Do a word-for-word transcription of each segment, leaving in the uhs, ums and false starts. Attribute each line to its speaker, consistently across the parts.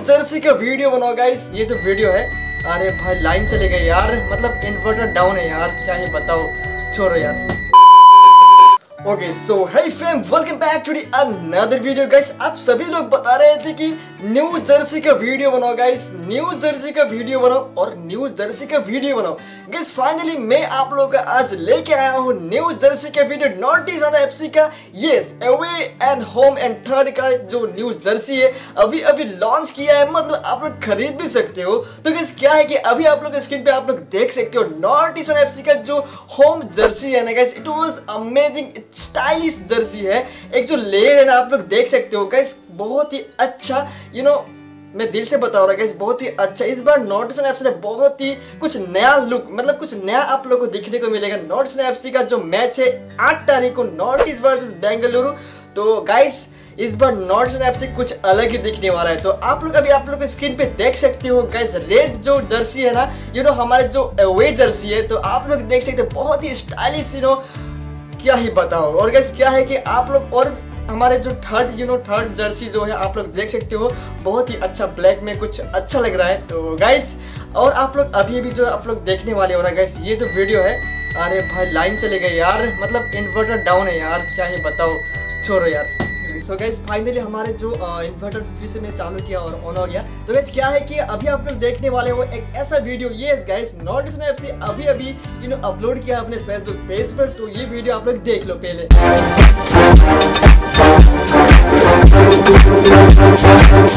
Speaker 1: Jersey का वीडियो बनाओ गाइस। ये जो वीडियो है, अरे भाई लाइन चले गई यार, मतलब इन्वर्टर डाउन है यार, क्या ही बताओ, छोड़ो यार। Okay so hey fam, welcome back to the another video guys. आप सभी लोग बता रहे थे कि न्यू जर्सी का वीडियो बनाओ गाइस, न्यू जर्सी का वीडियो बनाओ और न्यू जर्सी का वीडियो बनाओ गाइस। फाइनली मैं आप लोगों का आज लेके आया हूँ न्यू जर्सी का वीडियो, नॉर्थ ईस्ट यूनाइटेड एफसी का। Yes, away and home and third का जो न्यू जर्सी है अभी अभी लॉन्च किया है, मतलब आप लोग खरीद भी सकते हो। तो गाइस क्या है कि अभी आप लोग स्क्रीन पे आप लोग देख सकते हो नॉर्थ ईस्ट यूनाइटेड एफसी का जो होम जर्सी है ना guys, it was amazing stylish jersey है। एक जो लेयर है ना आप लोग देख सकते हो गाइस, बहुत ही अच्छा, यू you नो know, मैं दिल से बता रहा गाइस, बहुत ही अच्छा। इस बार नॉर्थ ईस्ट एफसी ने बहुत ही कुछ नया लुक, मतलब कुछ नया आप लोगों को देखने को मिलेगा। नॉर्थ ईस्ट एफसी का जो मैच है आठ तारीख को, नॉर्थ ईस्ट वर्सेस बेंगलुरु। तो गाइस इस बार नॉर्थ ईस्ट एफसी कुछ अलग ही दिखने वाला है। तो आप लोग अभी आप लोग स्क्रीन पे देख सकते हो गाइस, रेड जो जर्सी है ना, यू नो हमारे जो अवे जर्सी है, तो आप लोग देख सकते हो बहुत ही स्टाइलिश, यू नो क्या ही बताओ। और गाइस क्या है कि आप लोग और हमारे जो third you know third jersey जो है आप लोग देख सकते हो, बहुत ही अच्छा, ब्लैक में कुछ अच्छा लग रहा है। तो गाइस और आप लोग अभी भी जो आप लोग देखने वाले हो ना गाइस, ये जो वीडियो है, अरे भाई लाइन चले गई यार, मतलब इन्वर्टर डाउन है यार, क्या ही बताओ, छोड़ो यार। सो गाइस फाइनली हमारे जो इन्वर्टर फिर से मैं चालू किया और ऑन हो गया। तो गाइस क्या है कि अभी आप लोग देखने वाले हो एक ऐसा वीडियो, ये गाइस नॉर्थ ईस्ट एफसी अभी अभी यू नो अपलोड किया अपने फेसबुक पेज पर। तो ये वीडियो आप लोग देख लो पहले।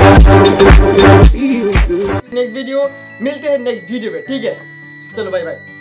Speaker 1: नेक्स्ट वीडियो मिलते हैं नेक्स्ट वीडियो में, ठीक है, चलो बाय बाय।